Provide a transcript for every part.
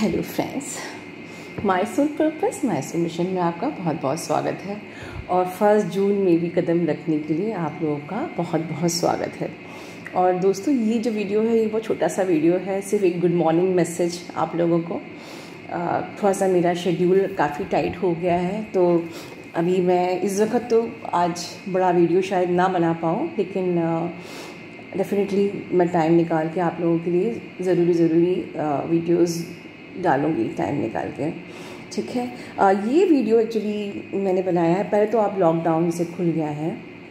Hello friends, my soul purpose my soul mission में आपका बहुत बहुत स्वागत है। और 1 जून में भी कदम रखने के लिए आप लोगों का बहुत बहुत स्वागत है। और दोस्तों, ये जो वीडियो है ये बहुत छोटा सा वीडियो है, सिर्फ एक गुड मॉर्निंग मैसेज आप लोगों को। थोड़ा सा मेरा शेड्यूल काफ़ी टाइट हो गया है, तो अभी मैं इस वक्त तो आज बड़ा वीडियो शायद ना बना पाऊँ, लेकिन डेफिनेटली मैं टाइम निकाल के आप लोगों के लिए ज़रूरी वीडियोस डालूँगी टाइम निकाल के, ठीक है। ये वीडियो एक्चुअली मैंने बनाया है, पहले तो आप लॉकडाउन से खुल गया है,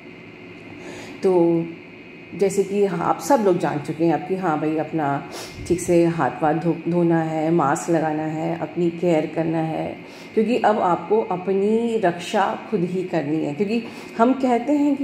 तो जैसे कि आप सब लोग जान चुके हैं अब कि हाँ भाई, अपना ठीक से हाथ पाथ धोना है, मास्क लगाना है, अपनी केयर करना है, क्योंकि अब आपको अपनी रक्षा खुद ही करनी है। क्योंकि हम कहते हैं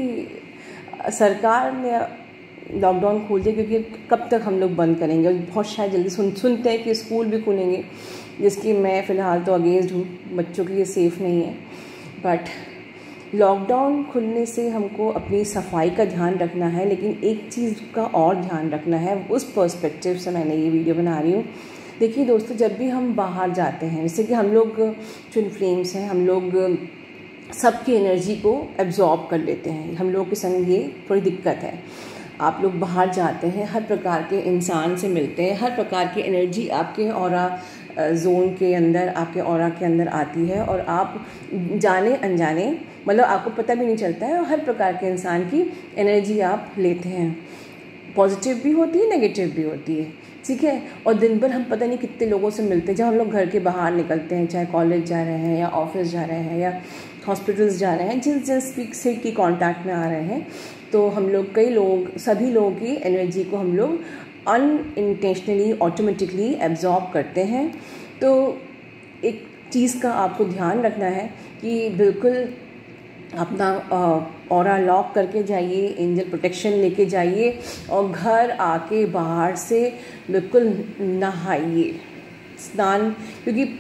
कि सरकार ने लॉकडाउन खोल दिया, क्योंकि कब तक हम लोग बंद करेंगे। बहुत शायद जल्दी सुनते हैं कि स्कूल भी खुलेंगे, जिसकी मैं फ़िलहाल तो अगेंस्ट हूँ, बच्चों के लिए सेफ़ नहीं है। बट लॉकडाउन खुलने से हमको अपनी सफाई का ध्यान रखना है, लेकिन एक चीज़ का और ध्यान रखना है, उस पर्सपेक्टिव से मैंने ये वीडियो बना रही हूँ। देखिए दोस्तों, जब भी हम बाहर जाते हैं, जैसे कि हम लोग ट्विन फ्लेम्स हैं, हम लोग सबकी एनर्जी को एब्जॉर्ब कर लेते हैं। हम लोग के संग ये थोड़ी दिक्कत है। आप लोग बाहर जाते हैं, हर प्रकार के इंसान से मिलते हैं, हर प्रकार की एनर्जी आपके ऑरा जोन के अंदर, आपके ऑरा के अंदर आती है, और आप जाने अनजाने, मतलब आपको पता भी नहीं चलता है, और हर प्रकार के इंसान की एनर्जी आप लेते हैं। पॉजिटिव भी होती है, नेगेटिव भी होती है, ठीक है। और दिन भर हम पता नहीं कितने लोगों से मिलते हैं। जब हम लोग घर के बाहर निकलते हैं, चाहे कॉलेज जा रहे हैं या ऑफिस जा रहे हैं या हॉस्पिटल्स जा रहे हैं, जिस से की कांटेक्ट में आ रहे हैं, तो हम लोग सभी लोगों की एनर्जी को हम लोग अनइंटेंशनली ऑटोमेटिकली एब्जॉर्ब करते हैं। तो एक चीज़ का आपको ध्यान रखना है कि बिल्कुल अपना ऑरा लॉक करके जाइए, एंजल प्रोटेक्शन लेके जाइए, और घर आके बाहर से बिल्कुल नहाइए, स्नान, क्योंकि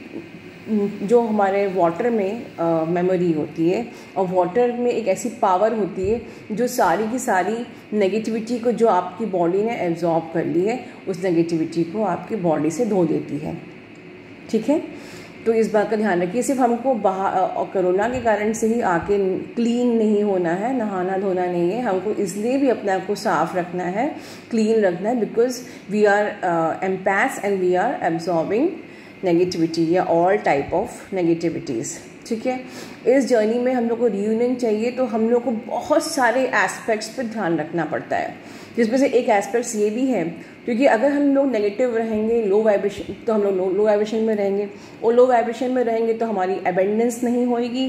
जो हमारे वाटर में मेमोरी होती है, और वाटर में एक ऐसी पावर होती है जो सारी की सारी नेगेटिविटी को जो आपकी बॉडी ने एब्जॉर्ब कर ली है, उस नेगेटिविटी को आपकी बॉडी से धो देती है, ठीक है। तो इस बात का ध्यान रखिए। सिर्फ हमको बाहर कोरोना के कारण से ही आके क्लीन नहीं होना है, नहाना धोना नहीं है, हमको इसलिए भी अपने आप को साफ रखना है, क्लीन रखना है, because we are empaths and we are absorbing negativity या ऑल टाइप ऑफ नेगेटिविटीज़, ठीक है। इस जर्नी में हम लोग को रियूनियन चाहिए, तो हम लोग को बहुत सारे एस्पेक्ट्स पर ध्यान रखना पड़ता है, जिसमें से एक एस्पेक्ट्स ये भी है, क्योंकि अगर हम लोग नेगेटिव रहेंगे, लो वाइब्रेशन, तो हम लोग लो वाइब्रेशन में रहेंगे, और लो वाइब्रेशन में रहेंगे तो हमारी एबंडेंस नहीं होएगी,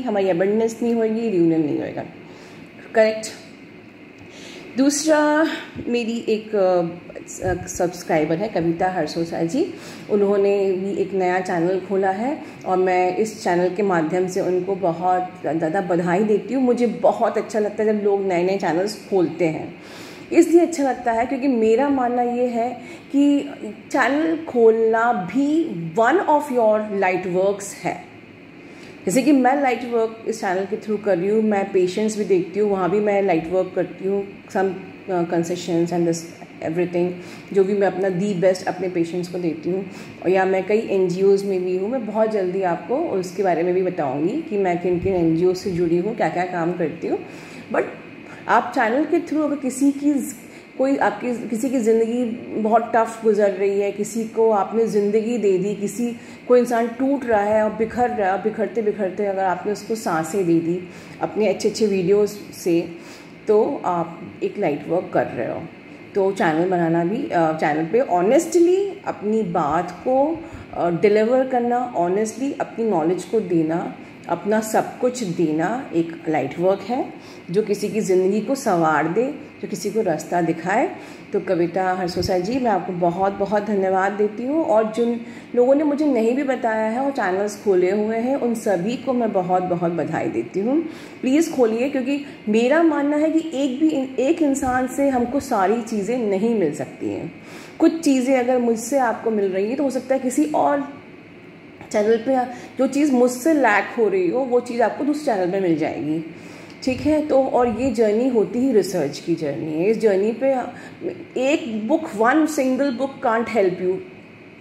रियूनियन नहीं होएगा, करेक्ट। दूसरा, मेरी एक सब्सक्राइबर है कविता हरसोसा जी, उन्होंने भी एक नया चैनल खोला है, और मैं इस चैनल के माध्यम से उनको बहुत ज़्यादा बधाई देती हूँ। मुझे बहुत अच्छा लगता है जब लोग नए नए चैनल्स खोलते हैं, इसलिए अच्छा लगता है क्योंकि मेरा मानना ये है कि चैनल खोलना भी one of your light works है। जैसे कि मैं लाइट वर्क इस चैनल के थ्रू कर रही हूँ, मैं पेशेंट्स भी देखती हूँ, वहाँ भी मैं लाइट वर्क करती हूँ, some concessions and this everything, जो भी मैं अपना दी बेस्ट अपने पेशेंट्स को देती हूँ। और या मैं कई NGOs में भी हूँ, मैं बहुत जल्दी आपको उसके बारे में भी बताऊँगी कि मैं किन किन NGOs से जुड़ी हूँ, क्या क्या काम करती हूँ। बट आप चैनल के थ्रू अगर किसी की ज़िंदगी बहुत टफ गुजर रही है, किसी को आपने ज़िंदगी दे दी, कोई इंसान टूट रहा है और बिखर रहा है, बिखरते बिखरते अगर आपने उसको सांसें दे दी अपने अच्छे वीडियोस से, तो आप एक लाइट वर्क कर रहे हो। तो चैनल बनाना भी, चैनल पे ऑनेस्टली अपनी बात को डिलीवर करना, ऑनेस्टली अपनी नॉलेज को देना, अपना सब कुछ देना एक लाइट वर्क है, जो किसी की ज़िंदगी को संवार दे, जो किसी को रास्ता दिखाए। तो कविता हरसोसा जी, मैं आपको बहुत बहुत धन्यवाद देती हूँ, और जिन लोगों ने मुझे नहीं भी बताया है और चैनल्स खोले हुए हैं, उन सभी को मैं बहुत बहुत बधाई देती हूँ। प्लीज़ खोलिए, क्योंकि मेरा मानना है कि एक इंसान से हमको सारी चीज़ें नहीं मिल सकती हैं। कुछ चीज़ें अगर मुझसे आपको मिल रही है, तो हो सकता है किसी और चैनल पे जो चीज़ मुझसे लैक हो रही हो, वो चीज़ आपको दूसरे चैनल पे मिल जाएगी, ठीक है। तो और ये जर्नी होती ही रिसर्च की जर्नी है। इस जर्नी पे एक book, one single book can't help you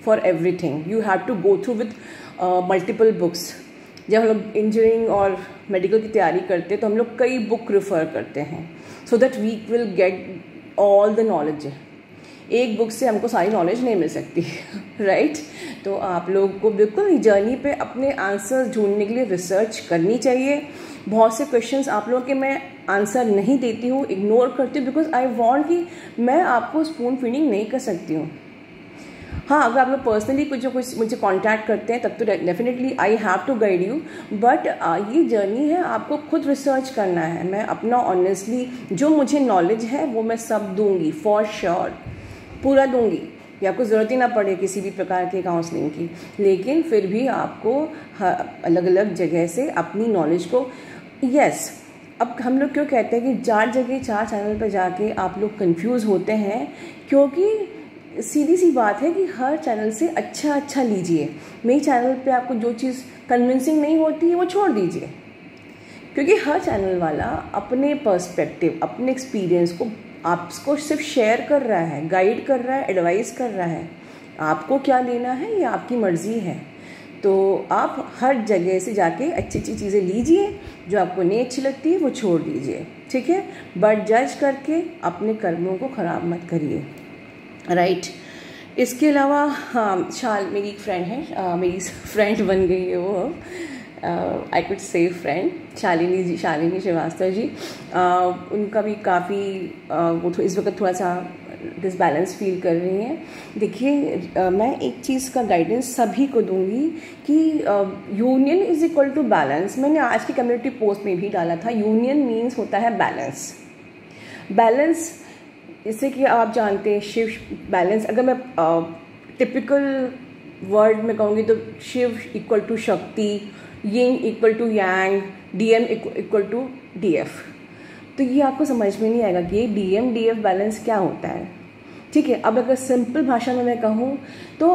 for everything, you have to go through with multiple books. जब हम लोग इंजीनियरिंग और मेडिकल की तैयारी करते हैं तो हम लोग कई बुक रेफ़र करते हैं so that we will get all the knowledge. एक बुक से हमको सारी नॉलेज नहीं मिल सकती राइट। तो आप लोग को बिल्कुल जर्नी पे अपने आंसर्स ढूंढने के लिए रिसर्च करनी चाहिए। बहुत से क्वेश्चंस आप लोगों के मैं आंसर नहीं देती हूँ, इग्नोर करती हूँ, बिकॉज आई वांट कि मैं आपको स्पून फीडिंग नहीं कर सकती हूँ। हाँ, अगर आप लोग पर्सनली कुछ मुझे कांटेक्ट करते हैं तब तो definitely I have to guide you, but ये जर्नी है, आपको खुद रिसर्च करना है। मैं अपना ऑनेस्टली जो मुझे नॉलेज है वो मैं सब दूंगी, फॉर श्योर पूरा दूंगी, या आपको ज़रूरत ही ना पड़े किसी भी प्रकार के काउंसलिंग की। लेकिन फिर भी आपको अलग अलग जगह से अपनी नॉलेज को यस अब हम लोग क्यों कहते हैं कि 4 जगह 4 चैनल पर जाके आप लोग कंफ्यूज होते हैं, क्योंकि सीधी सी बात है कि हर चैनल से अच्छा लीजिए। मेरे चैनल पे आपको जो चीज़ कन्विंसिंग नहीं होती है वो छोड़ दीजिए, क्योंकि हर चैनल वाला अपने पर्सपेक्टिव, अपने एक्सपीरियंस को आपको सिर्फ शेयर कर रहा है, गाइड कर रहा है, एडवाइस कर रहा है। आपको क्या लेना है ये आपकी मर्ज़ी है। तो आप हर जगह से जाके अच्छी चीज़ें लीजिए, जो आपको नहीं अच्छी लगती है वो छोड़ दीजिए, ठीक है। बट जज करके अपने कर्मों को ख़राब मत करिए, राइट। इसके अलावा हाँ, मेरी एक फ्रेंड है, मेरी फ्रेंड बन गई है वो, I could say friend, Shalini Srivastava ji. उनका भी काफ़ी वो इस वक्त थोड़ा सा डिसबैलेंस फील कर रही हैं। देखिए मैं एक चीज़ का गाइडेंस सभी को दूंगी कि union is equal to balance. मैंने आज की कम्युनिटी पोस्ट में भी डाला था, यूनियन मीन्स होता है बैलेंस। जैसे कि आप जानते हैं शिव बैलेंस, अगर मैं टिपिकल वर्ड में कहूँगी तो Shiv equal to Shakti, yin equal to yang, DM equal to DF. तो ये आपको समझ में नहीं आएगा कि ये डीएम डीएफ बैलेंस क्या होता है, ठीक है। अब अगर सिंपल भाषा में मैं कहूँ तो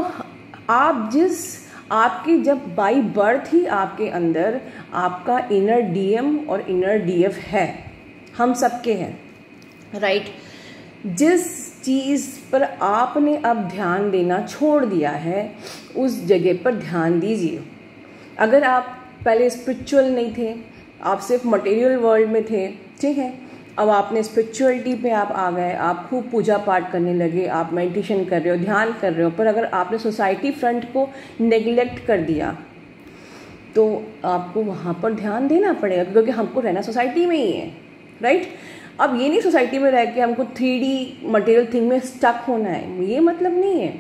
आपकी जब बाई बर्थ ही आपके अंदर आपका इनर डीएम और इनर डीएफ है, हम सबके हैं, राइट। जिस चीज़ पर आपने अब ध्यान देना छोड़ दिया है उस जगह पर ध्यान दीजिए। अगर आप पहले स्पिरिचुअल नहीं थे, आप सिर्फ मटेरियल वर्ल्ड में थे, ठीक है, अब आपने स्पिरिचुअलिटी पे आप आ गए, आप खूब पूजा पाठ करने लगे, आप मेडिटेशन कर रहे हो, ध्यान कर रहे हो, पर अगर आपने सोसाइटी फ्रंट को नेग्लेक्ट कर दिया तो आपको वहाँ पर ध्यान देना पड़ेगा, क्योंकि हमको रहना सोसाइटी में ही है, राइट। अब ये नहीं सोसाइटी में रह के हमको 3D मटेरियल थिंग में स्टक होना है, ये मतलब नहीं है।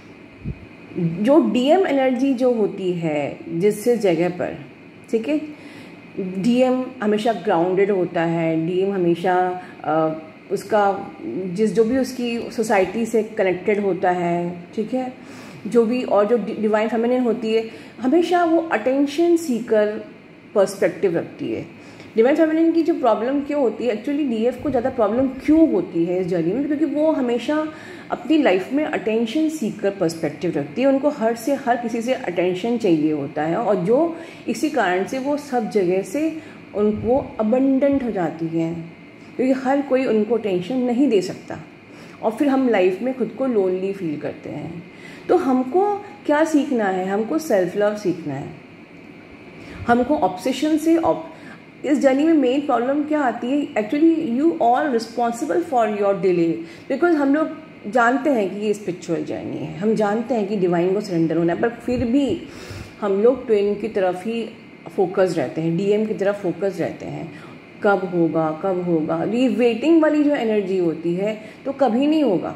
जो डीएम एनर्जी जो होती है जिस जगह पर, ठीक है, डीएम हमेशा ग्राउंडेड होता है, डीएम हमेशा उसका जो भी उसकी सोसाइटी से कनेक्टेड होता है, ठीक है, जो भी, और जो डिवाइन फेमिनिन होती है हमेशा वो अटेंशन सीकर पर्सपेक्टिव रखती है। डिवाइन फेमिनिन की जो प्रॉब्लम क्यों होती है, एक्चुअली डीएफ को ज़्यादा प्रॉब्लम क्यों होती है इस जर्नी में, क्योंकि वो हमेशा अपनी लाइफ में अटेंशन सीकर पर्सपेक्टिव रखती है। उनको हर किसी से अटेंशन चाहिए होता है, और जो इसी कारण से वो सब जगह से उनको अबंडेंट हो जाती हैं, क्योंकि हर कोई उनको अटेंशन नहीं दे सकता, और फिर हम लाइफ में खुद को लोनली फील करते हैं। तो हमको क्या सीखना है, हमको सेल्फ लव सीखना है। हमको ऑब्सेशन से इस जर्नी में मेन प्रॉब्लम क्या आती है, actually you all responsible for your delay, because हम लोग जानते हैं कि ये स्पिरिचुअल जर्नी है, हम जानते हैं कि डिवाइन को सरेंडर होना है, पर फिर भी हम लोग ट्विन की तरफ ही फोकस रहते हैं, डीएम की तरफ फोकस रहते हैं। कब होगा, ये वेटिंग वाली जो एनर्जी होती है तो कभी नहीं होगा।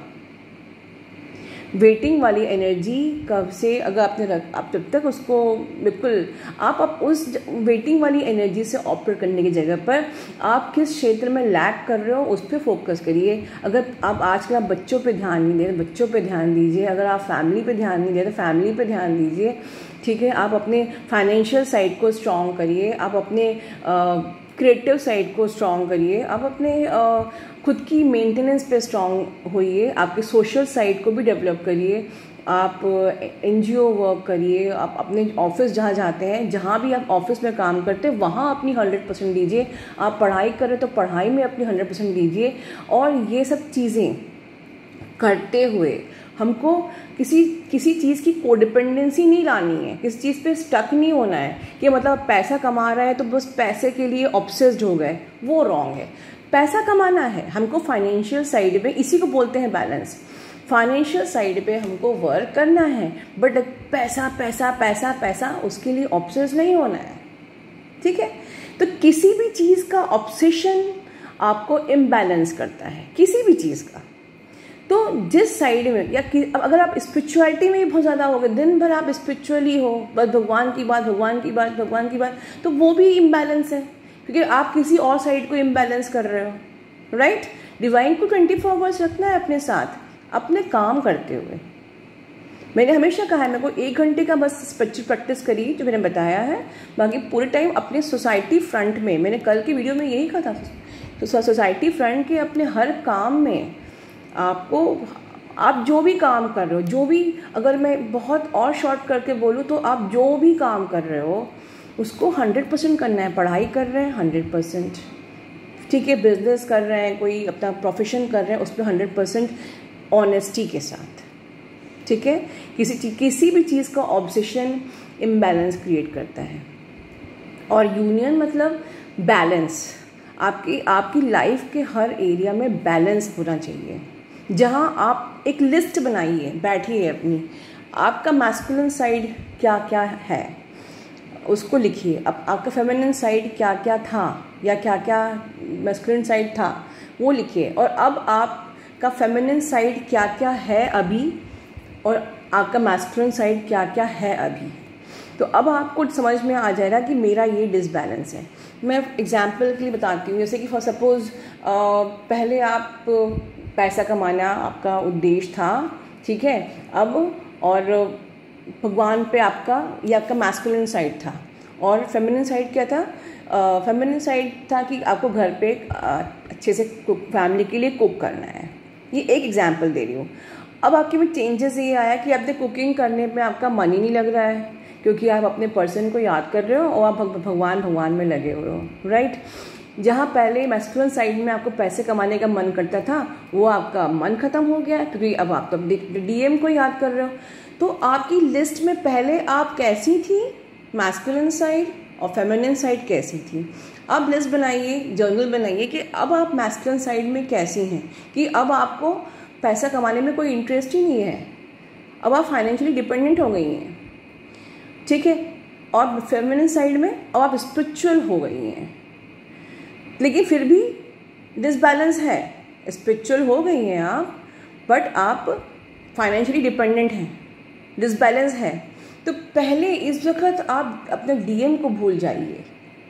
वेटिंग वाली एनर्जी कब से, अगर आप जब तक उसको बिल्कुल आप उस वेटिंग वाली एनर्जी से ऑपरेट करने की जगह पर आप किस क्षेत्र में लैक कर रहे हो उस पर फोकस करिए। अगर आप आजकल आप बच्चों पे ध्यान नहीं दे रहे, बच्चों पे ध्यान दीजिए। अगर आप फैमिली पे ध्यान नहीं दे रहे, फैमिली पे ध्यान दीजिए, ठीक है। आप अपने फाइनेंशियल साइड को स्ट्रॉन्ग करिए, आप अपने क्रिएटिव साइड को स्ट्रॉन्ग करिए, आप अपने खुद की मेंटेनेंस पे स्ट्रॉन्ग होइए, आपके सोशल साइड को भी डेवलप करिए, आप एनजीओ वर्क करिए, आप अपने ऑफिस जहाँ जाते हैं, जहाँ भी आप ऑफिस में काम करते हैं वहाँ अपनी 100% दीजिए। आप पढ़ाई करें तो पढ़ाई में अपनी 100% दीजिए। और ये सब चीज़ें करते हुए हमको किसी चीज़ की कोडिपेंडेंसी नहीं लानी है, किसी चीज़ पे स्टक नहीं होना है कि मतलब पैसा कमा रहा है तो बस पैसे के लिए ऑब्सेस्ड हो गए, वो रॉन्ग है। पैसा कमाना है हमको, फाइनेंशियल साइड पे, इसी को बोलते हैं बैलेंस। फाइनेंशियल साइड पे हमको वर्क करना है, बट पैसा पैसा पैसा पैसा उसके लिए ऑब्सेस्ड नहीं होना है, ठीक है। तो किसी भी चीज़ का ऑब्सेशन आपको इम्बैलेंस करता है, किसी भी चीज़ का। तो जिस साइड में या अगर आप स्पिरिचुअलिटी में भी बहुत ज़्यादा हो गए, दिन भर आप स्पिरिचुअली हो, बस भगवान की बात भगवान की बात भगवान की बात, तो वो भी इम्बैलेंस है, क्योंकि आप किसी और साइड को इम्बैलेंस कर रहे हो, राइट। डिवाइन को 24 आवर्स रखना है अपने साथ, अपने काम करते हुए। मैंने हमेशा कहा है, मेरे को 1 घंटे का बस स्पिरिचुअल प्रैक्टिस करी जो मैंने बताया है, बाकी पूरे टाइम अपने सोसाइटी फ्रंट में, मैंने कल की वीडियो में यही कहा था, तो सोसाइटी फ्रंट के अपने हर काम में आपको, आप जो भी काम कर रहे हो, जो भी, अगर मैं बहुत और शॉर्ट करके बोलूँ तो आप जो भी काम कर रहे हो उसको 100% करना है। पढ़ाई कर रहे हैं 100%, ठीक है, बिजनेस कर रहे हैं, कोई अपना प्रोफेशन कर रहे हैं, उस पर 100% ऑनेस्टी के साथ, ठीक है। किसी भी चीज़ का ऑब्सेशन इम्बैलेंस क्रिएट करता है। और यूनियन मतलब बैलेंस, आपकी लाइफ के हर एरिया में बैलेंस होना चाहिए। जहाँ आप एक लिस्ट बनाइए, बैठिए अपनी, आपका मैस्कुलिन साइड क्या क्या है उसको लिखिए, अब आपका फेमिनिन साइड क्या क्या था या क्या क्या मैस्कुलिन साइड था वो लिखिए, और अब आपका फेमिनिन साइड क्या क्या है अभी और आपका मैस्कुलिन साइड क्या क्या है अभी। तो अब आपको समझ में आ जाएगा कि मेरा ये डिसबैलेंस है। मैं एग्जाम्पल के लिए बताती हूँ, जैसे कि फॉर सपोज़ पहले आप पैसा कमाना आपका उद्देश्य था, ठीक है, अब और भगवान पे आपका, ये आपका मैस्कुलिन साइड था, और फेमिनिन साइड क्या था? फेमिनिन साइड था कि आपको घर पे अच्छे से फैमिली के लिए कुक करना है। ये एक एग्जाम्पल दे रही हूँ। अब आपके में चेंजेस ये आया कि अब कुकिंग करने में आपका मन ही नहीं लग रहा है, क्योंकि आप अपने पर्सन को याद कर रहे हो और आप भगवान में लगे हुए हो, राइट। जहाँ पहले मैस्कुलिन साइड में आपको पैसे कमाने का मन करता था, वो आपका मन खत्म हो गया, क्योंकि अब आप तो डीएम को याद कर रहे हो। तो आपकी लिस्ट में पहले आप कैसी थी, मैस्कुलिन साइड और फेमिनिन साइड कैसी थी। अब लिस्ट बनाइए, जर्नल बनाइए कि अब आप मैस्कुलिन साइड में कैसी हैं, कि अब आपको पैसा कमाने में कोई इंटरेस्ट ही नहीं है, अब आप फाइनेंशियली डिपेंडेंट हो गई हैं, ठीक है। और फेमिनिन साइड में अब आप स्पिरिचुअल हो गई हैं, लेकिन फिर भी डिसबैलेंस है। स्पिरिचुअल हो गई हैं आप, बट आप फाइनेंशियली डिपेंडेंट हैं, डिसबैलेंस है। तो पहले इस वक्त आप अपने डीएम को भूल जाइए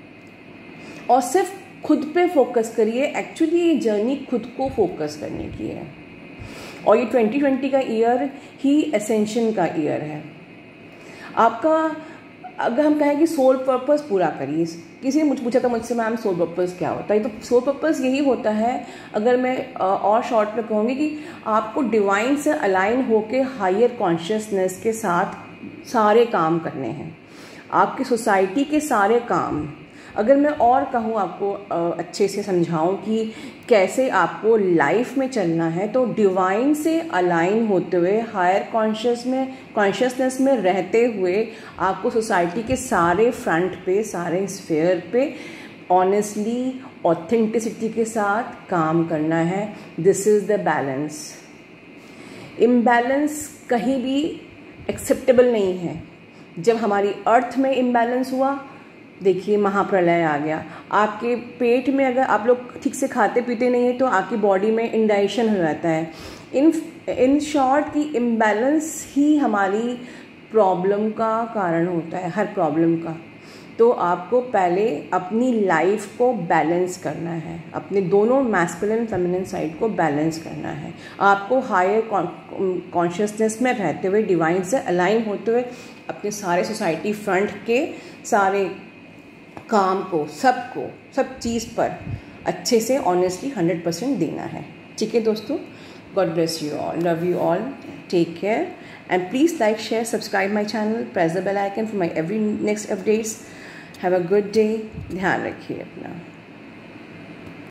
और सिर्फ खुद पे फोकस करिए। एक्चुअली ये जर्नी खुद को फोकस करने की है, और ये 2020 का ईयर ही एसेंशन का ईयर है आपका। अगर हम कहें कि सोल पर्पस पूरा करिए, किसी ने मुझे पूछा था मुझसे, मैम सोल पर्पस क्या होता है? तो सोल पर्पस यही होता है, अगर मैं और शॉर्ट में कहूँगी, कि आपको डिवाइन से अलाइन होके हायर कॉन्शियसनेस के साथ सारे काम करने हैं, आपकी सोसाइटी के सारे काम। अगर मैं और कहूँ आपको अच्छे से समझाऊँ कि कैसे आपको लाइफ में चलना है, तो डिवाइन से अलाइन होते हुए, हायर कॉन्शियसनेस में रहते हुए आपको सोसाइटी के सारे फ्रंट पे, सारे स्फेयर पे ऑनेस्टली, ऑथेंटिसिटी के साथ काम करना है। This is the balance. Imbalance कहीं भी एक्सेप्टेबल नहीं है। जब हमारी अर्थ में इम्बैलेंस हुआ, देखिए महाप्रलय आ गया। आपके पेट में अगर आप लोग ठीक से खाते पीते नहीं हैं तो आपकी बॉडी में इंडाइजेशन हो जाता है। इन शॉर्ट की इम्बैलेंस ही हमारी प्रॉब्लम का कारण होता है, हर प्रॉब्लम का। तो आपको पहले अपनी लाइफ को बैलेंस करना है, अपने दोनों मैस्कुलिन फेमिनिन साइड को बैलेंस करना है। आपको हायर कॉन्शियसनेस में रहते हुए, डिवाइन से अलाइन होते हुए, अपने सारे सोसाइटी फ्रंट के सारे काम को, सब चीज़ पर अच्छे से ऑनेस्टली 100% देना है, ठीक है दोस्तों। God bless you all, love you all, take care, and please like, share, subscribe my channel, press the bell icon for my every next updates. Have a good day, ध्यान रखिए अपना।